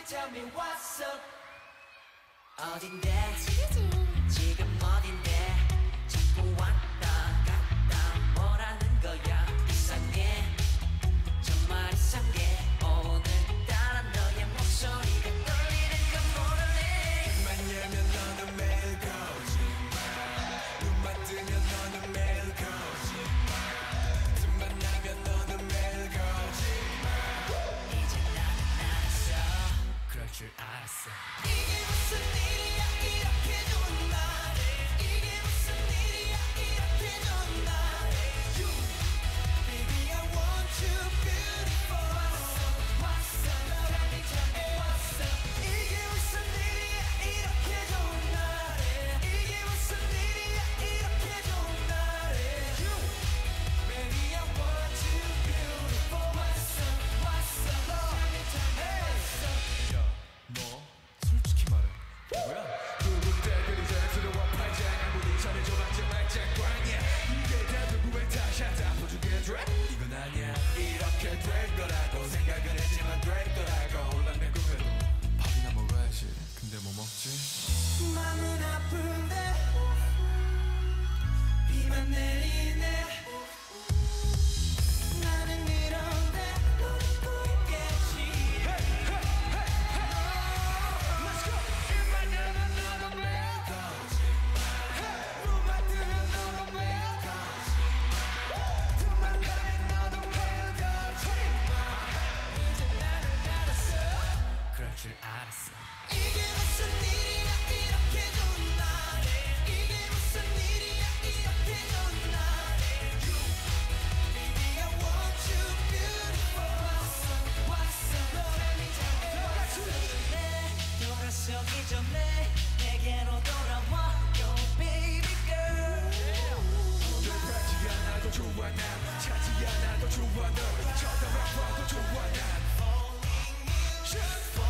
tell me what's up. 어딘데 지금 어딘데 자꾸 왔다 갔다 뭐라는 거야. 이상해 정말 이상해. 오늘따라 너의 목소리가 떨리는 건 모르네. 눈만 열면 너는 매일 거짓말, 눈만 뜨면 너는 매일 거짓말, 틈만 나면 너는 매일 거짓말. 이제 나는 알았어. 그럴 줄 알았어. 이게 무슨 일이야 이렇게 좋은 날에. 이게 무슨 일이야 이렇게 좋은 날에. You, baby I want you beautiful. What's up, tell me what's up. 이게 무슨 일이야 이렇게 좋은 날에. 이게 무슨 일이야 이렇게 좋은 날에. You, baby I want you beautiful. What's up, tell me what's up. 야, 너 솔직히 말해 뭐야? 누군데 그리 자연스러워 팔짱 아무리 전해줘봤자 말짱꽝이야. 이게 다 누구의 탓이야. 다 보여주게 돼? 이건 아니야. 이렇게 될 거라고 생각은 했지만 될 거라고 혼란된 꿈에도 밥이나 먹어야지. 근데 뭐 먹지? 마음은 아픈데 비만 내리네. 나는 이런데 또 있겠지. Let's go! 입만 열면 너는 매일 거짓말, 눈만 뜨면 너는 매일 거짓말, 틈만 나면 너는 매일 거짓말. 이제 나는 알았어. 그럴 줄 알았어. 이게 무슨 일이야 이렇게 좋은 날에. 이게 무슨 일이야 이렇게 좋은 날에. You, baby I want you beautiful. What's up, tell me what's up. 돌아서기 전에 내게로 돌아와요 baby girl. 널 받지 않아도 좋아 난, 찾지 않아도 좋아 널 쳐다봐봐도 좋아 난. Falling you,